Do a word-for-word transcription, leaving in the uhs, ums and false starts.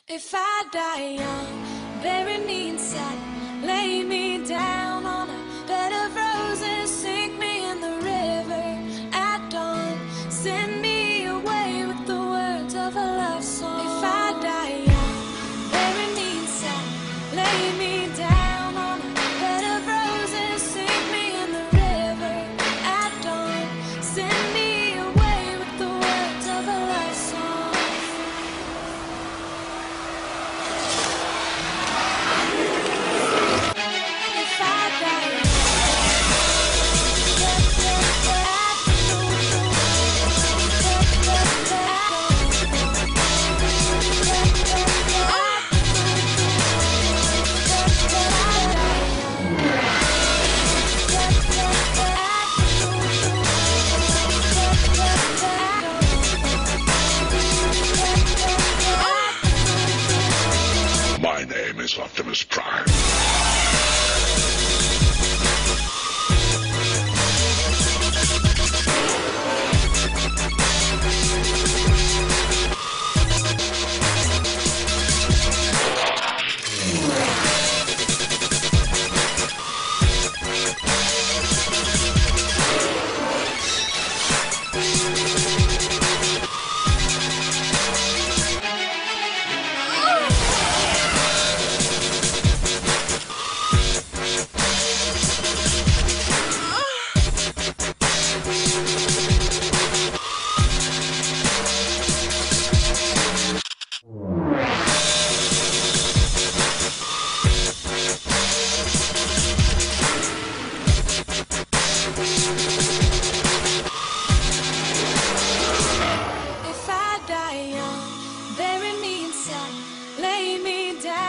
If I die young, bury me in satin, lay me down on a bed of roses, sink me in the river at dawn, send me away with the words of a love song. If I die young, bury me in satin, lay me down on a bed of roses, sink me in the river at dawn, send me away with the words of a love song. My name is Optimus Prime. If I die young, bury me in satin, lay me down